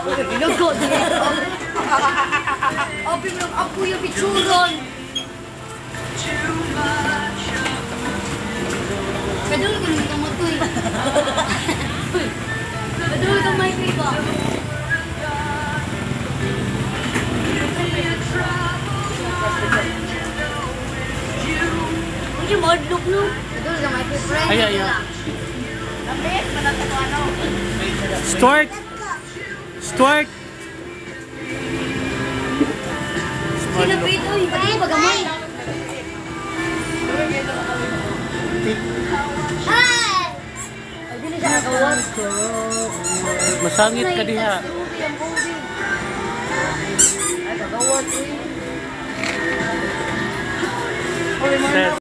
Binugo dito. Opi mo ako yung pitsuron. Kadul ko nito mo to eh. Kadul ka may pipa. Hindi mo look no. Kadul ka may pipa. Ay. Lapit manatto ano. Stuart. Stuart. Sino pito yung pati pagamay. Hi! Dili siya nakawat. Masangit ka diha. Ay, pagawat eh. Stress.